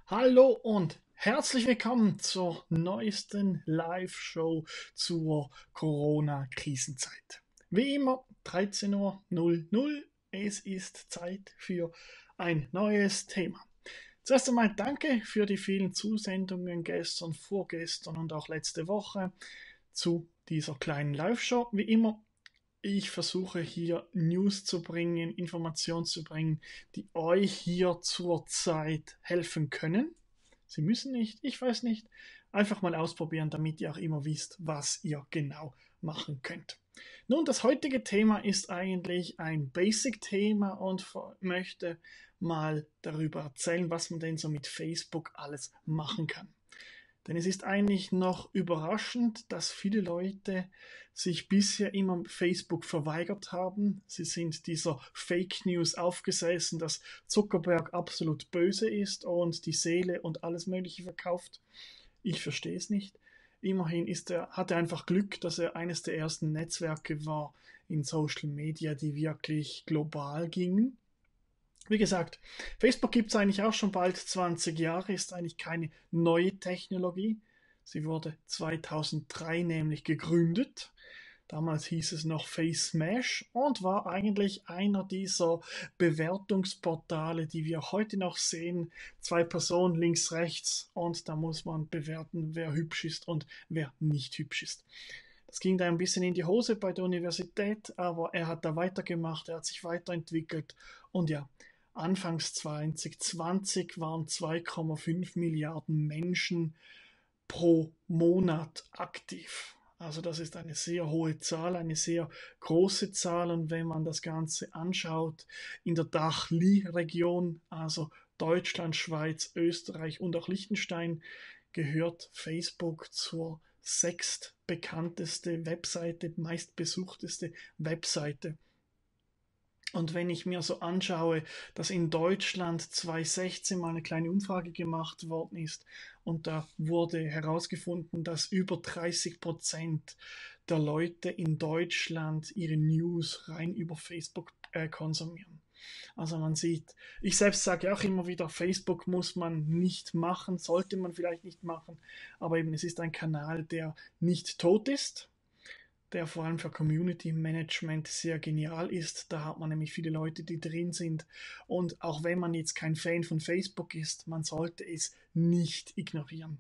Hallo und herzlich willkommen zur neuesten Live-Show zur Corona-Krisenzeit. Wie immer 13:00 Uhr. Es ist Zeit für ein neues Thema. Zuerst einmal danke für die vielen Zusendungen gestern, vorgestern und auch letzte Woche zu dieser kleinen Live-Show. Wie immer, ich versuche hier News zu bringen, Informationen zu bringen, die euch hier zurzeit helfen können. Sie müssen nicht, ich weiß nicht. Einfach mal ausprobieren, damit ihr auch immer wisst, was ihr genau machen könnt. Nun, das heutige Thema ist eigentlich ein Basic-Thema und möchte mal darüber erzählen, was man denn so mit Facebook alles machen kann. Denn es ist eigentlich noch überraschend, dass viele Leute sich bisher immer Facebook verweigert haben. Sie sind dieser Fake News aufgesessen, dass Zuckerberg absolut böse ist und die Seele und alles Mögliche verkauft. Ich verstehe es nicht. Immerhin hat er einfach Glück, dass er eines der ersten Netzwerke war in Social Media, die wirklich global gingen. Wie gesagt, Facebook gibt es eigentlich auch schon bald 20 Jahre, ist eigentlich keine neue Technologie. Sie wurde 2003 nämlich gegründet. Damals hieß es noch FaceSmash und war eigentlich einer dieser Bewertungsportale, die wir heute noch sehen. Zwei Personen links, rechts und da muss man bewerten, wer hübsch ist und wer nicht hübsch ist. Das ging da ein bisschen in die Hose bei der Universität, aber er hat da weitergemacht, er hat sich weiterentwickelt und ja, Anfangs 2020 waren 2,5 Milliarden Menschen pro Monat aktiv. Also das ist eine sehr hohe Zahl, eine sehr große Zahl. Und wenn man das Ganze anschaut, in der Dachli-Region, also Deutschland, Schweiz, Österreich und auch Liechtenstein, gehört Facebook zur sechstbekannteste Webseite, meistbesuchteste Webseite. Und wenn ich mir so anschaue, dass in Deutschland 2016 mal eine kleine Umfrage gemacht worden ist und da wurde herausgefunden, dass über 30% der Leute in Deutschland ihre News rein über Facebook konsumieren. Also man sieht, ich selbst sage auch immer wieder, Facebook muss man nicht machen, sollte man vielleicht nicht machen, aber eben es ist ein Kanal, der nicht tot ist, der vor allem für Community Management sehr genial ist. Da hat man nämlich viele Leute, die drin sind. Und auch wenn man jetzt kein Fan von Facebook ist, man sollte es nicht ignorieren.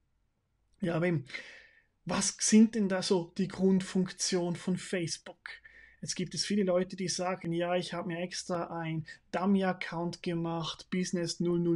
Ja, aber eben, was sind denn da so die Grundfunktionen von Facebook? Jetzt gibt es viele Leute, die sagen, ja, ich habe mir extra ein Dummy-Account gemacht, Business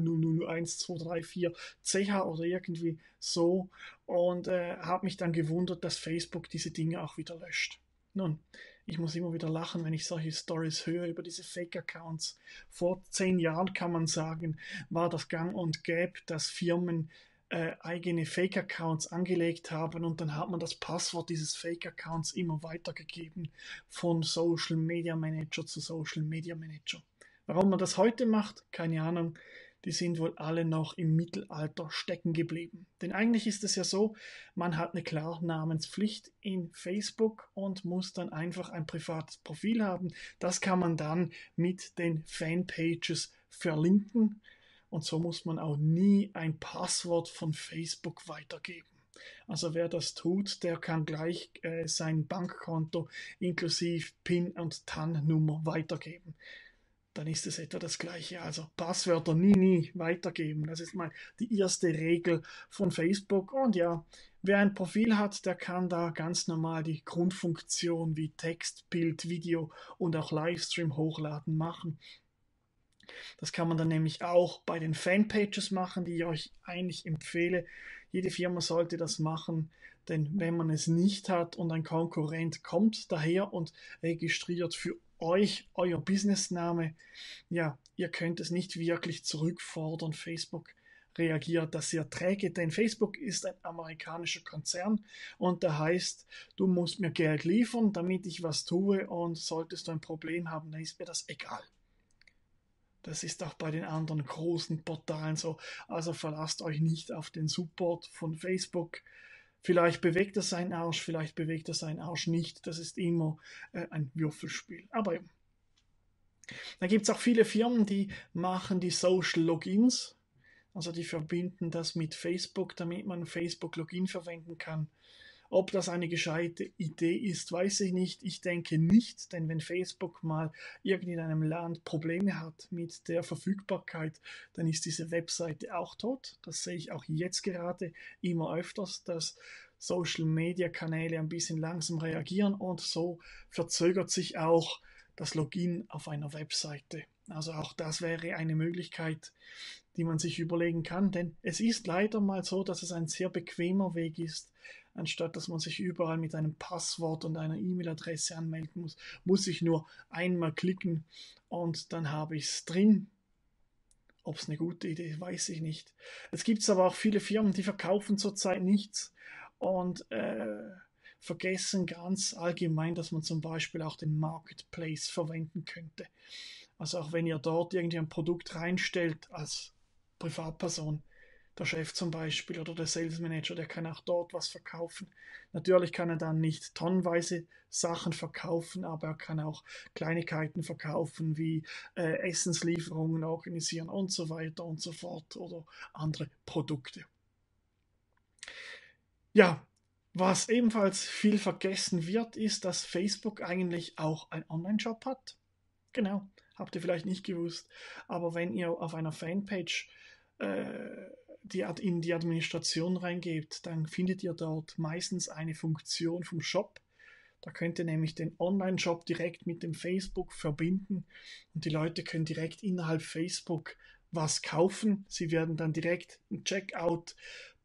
000012334CH oder irgendwie so und habe mich dann gewundert, dass Facebook diese Dinge auch wieder löscht. Nun, ich muss immer wieder lachen, wenn ich solche Stories höre über diese Fake-Accounts. Vor 10 Jahren kann man sagen, war das gang und gäbe, dass Firmen eigene Fake-Accounts angelegt haben und dann hat man das Passwort dieses Fake-Accounts immer weitergegeben von Social Media Manager zu Social Media Manager. Warum man das heute macht, keine Ahnung. Die sind wohl alle noch im Mittelalter stecken geblieben. Denn eigentlich ist es ja so, man hat eine Klarnamenspflicht in Facebook und muss dann einfach ein privates Profil haben. Das kann man dann mit den Fanpages verlinken und so muss man auch nie ein Passwort von Facebook weitergeben. Also wer das tut, der kann gleich sein Bankkonto inklusive PIN und TAN-Nummer weitergeben. Dann ist es etwa das Gleiche. Also Passwörter nie weitergeben. Das ist mal die erste Regel von Facebook. Und ja, wer ein Profil hat, der kann da ganz normal die Grundfunktion wie Text, Bild, Video und auch Livestream hochladen machen. Das kann man dann nämlich auch bei den Fanpages machen, die ich euch eigentlich empfehle. Jede Firma sollte das machen, denn wenn man es nicht hat und ein Konkurrent kommt daher und registriert für euch euer Businessname, ja, ihr könnt es nicht wirklich zurückfordern. Facebook reagiert das sehr träge, denn Facebook ist ein amerikanischer Konzern und da heißt, du musst mir Geld liefern, damit ich was tue und solltest du ein Problem haben, dann ist mir das egal. Das ist auch bei den anderen großen Portalen so. Also verlasst euch nicht auf den Support von Facebook. Vielleicht bewegt er seinen Arsch, vielleicht bewegt er seinen Arsch nicht. Das ist immer ein Würfelspiel. Aber eben. Da gibt es auch viele Firmen, die machen die Social Logins. Also die verbinden das mit Facebook, damit man Facebook-Login verwenden kann. Ob das eine gescheite Idee ist, weiß ich nicht. Ich denke nicht, denn wenn Facebook mal in einem Land Probleme hat mit der Verfügbarkeit, dann ist diese Webseite auch tot. Das sehe ich auch jetzt gerade immer öfters, dass Social-Media-Kanäle ein bisschen langsam reagieren und so verzögert sich auch das Login auf einer Webseite. Also auch das wäre eine Möglichkeit, die man sich überlegen kann, denn es ist leider mal so, dass es ein sehr bequemer Weg ist, anstatt dass man sich überall mit einem Passwort und einer E-Mail-Adresse anmelden muss, muss ich nur einmal klicken und dann habe ich es drin. Ob es eine gute Idee ist, weiß ich nicht. Es gibt aber auch viele Firmen, die verkaufen zurzeit nichts und vergessen ganz allgemein, dass man zum Beispiel auch den Marketplace verwenden könnte. Also auch wenn ihr dort irgendwie ein Produkt reinstellt als Privatperson, der Chef zum Beispiel oder der Sales Manager, der kann auch dort was verkaufen. Natürlich kann er dann nicht tonnenweise Sachen verkaufen, aber er kann auch Kleinigkeiten verkaufen wie Essenslieferungen organisieren und so weiter und so fort oder andere Produkte. Ja, was ebenfalls viel vergessen wird, ist, dass Facebook eigentlich auch einen Online-Shop hat. Genau, habt ihr vielleicht nicht gewusst. Aber wenn ihr auf einer Fanpage in die Administration reingebt, dann findet ihr dort meistens eine Funktion vom Shop. Da könnt ihr nämlich den Online-Shop direkt mit dem Facebook verbinden und die Leute können direkt innerhalb Facebook was kaufen. Sie werden dann direkt im Checkout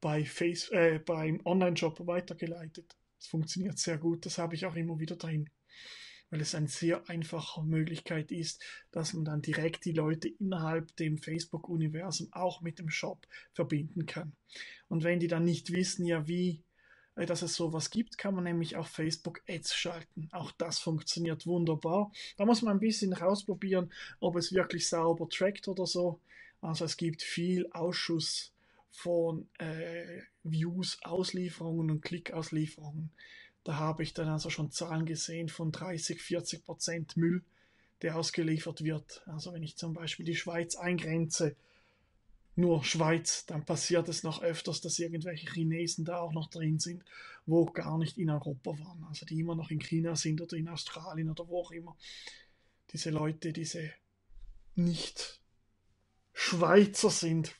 beim Online-Shop weitergeleitet. Das funktioniert sehr gut, das habe ich auch immer wieder drin, weil es eine sehr einfache Möglichkeit ist, dass man dann direkt die Leute innerhalb dem Facebook-Universum auch mit dem Shop verbinden kann. Und wenn die dann nicht wissen, ja wie, dass es sowas gibt, kann man nämlich auch Facebook Ads schalten. Auch das funktioniert wunderbar. Da muss man ein bisschen rausprobieren, ob es wirklich sauber trackt oder so. Also es gibt viel Ausschuss von Views, Auslieferungen und Klickauslieferungen. Da habe ich dann also schon Zahlen gesehen von 30-40% Müll, der ausgeliefert wird. Also wenn ich zum Beispiel die Schweiz eingrenze, nur Schweiz, dann passiert es noch öfters, dass irgendwelche Chinesen da auch noch drin sind, wo gar nicht in Europa waren. Also die immer noch in China sind oder in Australien oder wo auch immer. Diese Leute, diese nicht Schweizer sind,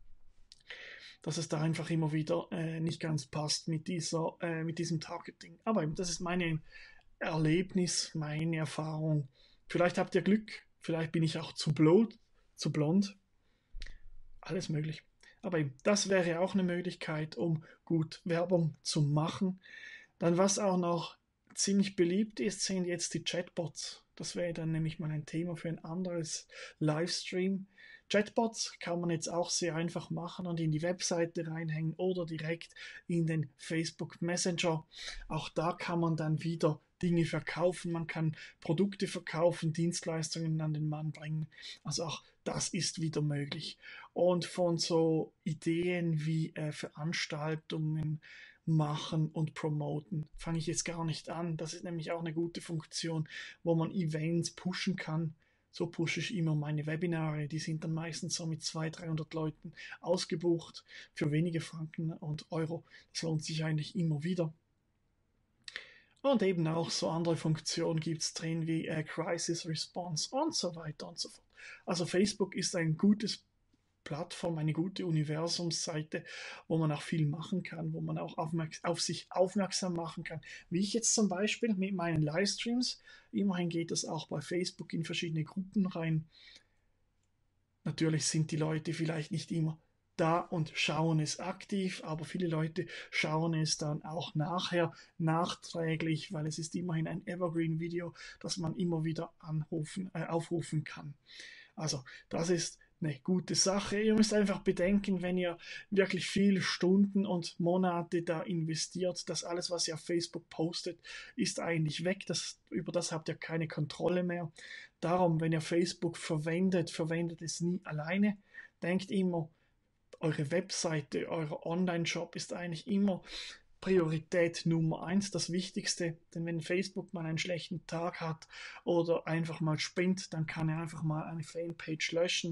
dass es da einfach immer wieder nicht ganz passt mit diesem Targeting. Aber eben, das ist mein Erlebnis, meine Erfahrung. Vielleicht habt ihr Glück, vielleicht bin ich auch zu blond, alles möglich. Aber eben, das wäre auch eine Möglichkeit, um gut Werbung zu machen. Dann, was auch noch ziemlich beliebt ist, sind jetzt die Chatbots. Das wäre dann nämlich mal ein Thema für ein anderes Livestream. Chatbots kann man jetzt auch sehr einfach machen und in die Webseite reinhängen oder direkt in den Facebook Messenger. Auch da kann man dann wieder Dinge verkaufen, man kann Produkte verkaufen, Dienstleistungen an den Mann bringen. Also auch das ist wieder möglich. Und von so Ideen wie Veranstaltungen machen und promoten fange ich jetzt gar nicht an. Das ist nämlich auch eine gute Funktion, wo man Events pushen kann. So pushe ich immer meine Webinare. Die sind dann meistens so mit 200-300 Leuten ausgebucht für wenige Franken und Euro. Das lohnt sich eigentlich immer wieder. Und eben auch so andere Funktionen gibt es drin wie Crisis Response und so weiter und so fort. Also Facebook ist ein gutes Plattform, eine gute Universumsseite, wo man auch viel machen kann, wo man auch auf sich aufmerksam machen kann. Wie ich jetzt zum Beispiel mit meinen Livestreams. Immerhin geht das auch bei Facebook in verschiedene Gruppen rein. Natürlich sind die Leute vielleicht nicht immer da und schauen es aktiv, aber viele Leute schauen es dann auch nachher nachträglich, weil es ist immerhin ein Evergreen-Video, das man immer wieder aufrufen kann. Also das ist eine gute Sache. Ihr müsst einfach bedenken, wenn ihr wirklich viele Stunden und Monate da investiert, dass alles, was ihr auf Facebook postet, ist eigentlich weg. Über das habt ihr keine Kontrolle mehr. Darum, wenn ihr Facebook verwendet, verwendet es nie alleine. Denkt immer, eure Webseite, euer Online-Shop ist eigentlich immer Priorität Nummer eins, das Wichtigste. Denn wenn Facebook mal einen schlechten Tag hat oder einfach mal spinnt, dann kann er einfach mal eine Fanpage löschen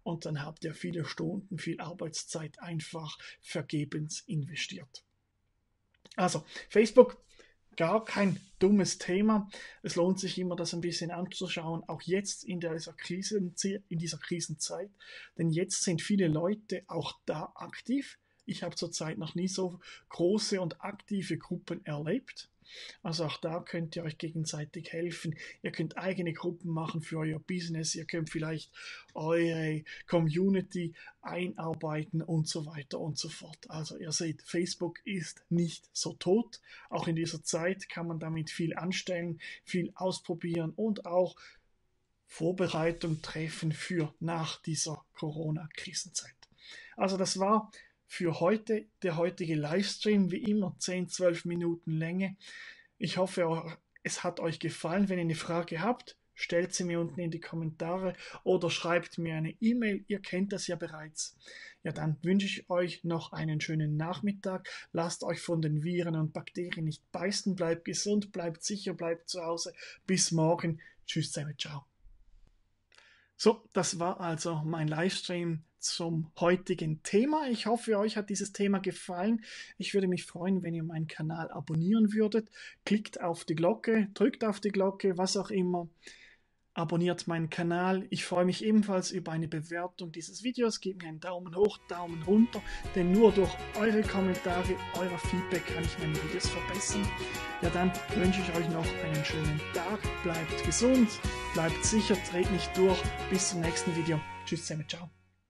und dann habt ihr viele Stunden, viel Arbeitszeit einfach vergebens investiert. Also, Facebook, gar kein dummes Thema. Es lohnt sich immer, das ein bisschen anzuschauen, auch jetzt in dieser Krisenzeit. Denn jetzt sind viele Leute auch da aktiv. Ich habe zurzeit noch nie so große und aktive Gruppen erlebt. Also auch da könnt ihr euch gegenseitig helfen. Ihr könnt eigene Gruppen machen für euer Business. Ihr könnt vielleicht eure Community einarbeiten und so weiter und so fort. Also ihr seht, Facebook ist nicht so tot. Auch in dieser Zeit kann man damit viel anstellen, viel ausprobieren und auch Vorbereitung treffen für nach dieser Corona-Krisenzeit. Also das war für heute der heutige Livestream, wie immer 10-12 Minuten Länge. Ich hoffe, es hat euch gefallen. Wenn ihr eine Frage habt, stellt sie mir unten in die Kommentare oder schreibt mir eine E-Mail. Ihr kennt das ja bereits. Ja, dann wünsche ich euch noch einen schönen Nachmittag. Lasst euch von den Viren und Bakterien nicht beißen. Bleibt gesund, bleibt sicher, bleibt zu Hause. Bis morgen. Tschüss zusammen, ciao. So, das war also mein Livestream zum heutigen Thema. Ich hoffe, euch hat dieses Thema gefallen. Ich würde mich freuen, wenn ihr meinen Kanal abonnieren würdet. Klickt auf die Glocke, drückt auf die Glocke, was auch immer. Abonniert meinen Kanal. Ich freue mich ebenfalls über eine Bewertung dieses Videos. Gebt mir einen Daumen hoch, Daumen runter, denn nur durch eure Kommentare, euer Feedback kann ich meine Videos verbessern. Ja, dann wünsche ich euch noch einen schönen Tag. Bleibt gesund, bleibt sicher, dreht nicht durch. Bis zum nächsten Video. Tschüss zusammen, ciao.